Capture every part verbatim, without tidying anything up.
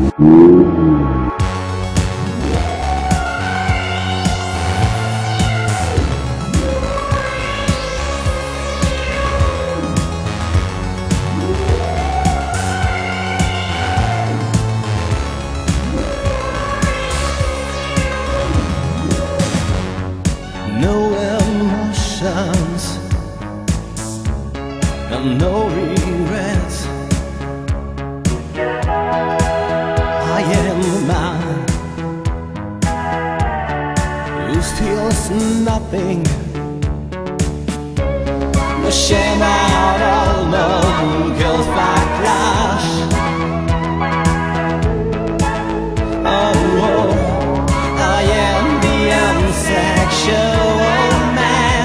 No emotions and no regrets. I am the man who steals nothing. The shame out all no girls backlash. Oh, oh, I am the unsexual man.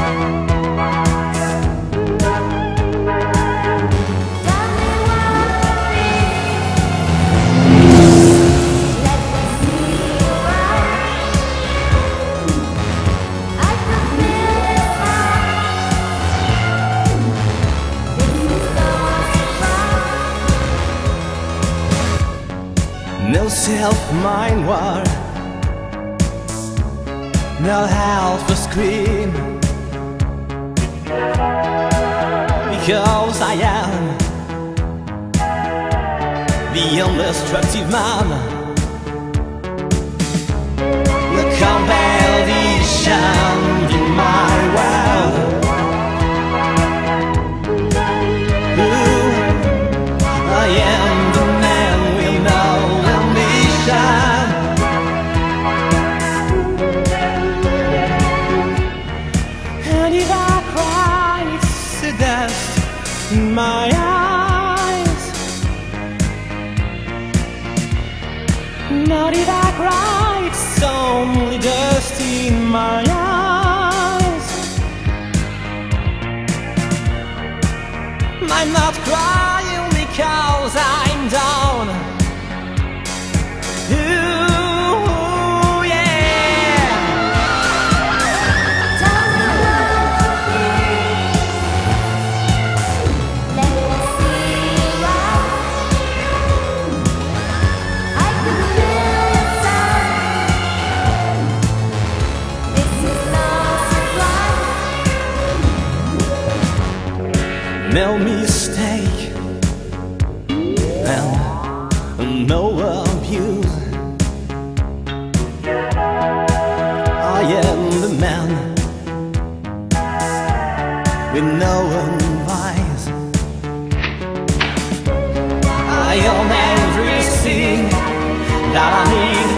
No self-mind war, no help for scream, because I am the indestructible man. The competition in my world. Ooh, I am the man with no ambition. And if I cry, it's the dust in my eyes. Not if I cry, it's only dust in my eyes. I'm not crying because I'm down. Ooh, yeah. Tell me what to be. Let me see why I can feel inside. This is no surprise. No mistake and no abuse. I am the man with no advice. I own everything that I need.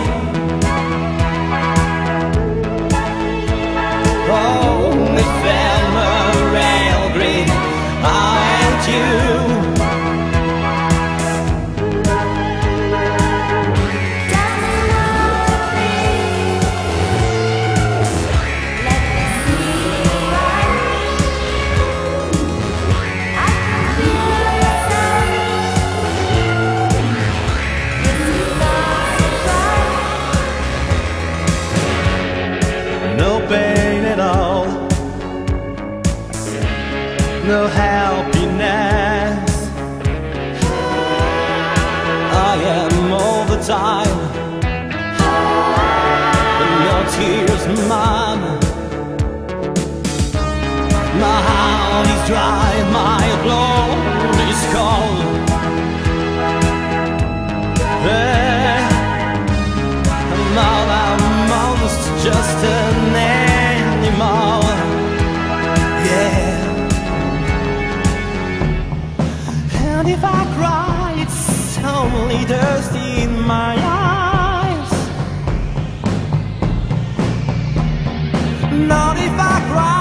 Oh, ephemeral green, I am you. No pain at all, no happiness. I am all the time, but no tears, mom. My heart is dry, my blood is cold. Hey, now I'm almost just an animal. Yeah. And if I cry, it's only dust in my eyes. Not if I cry.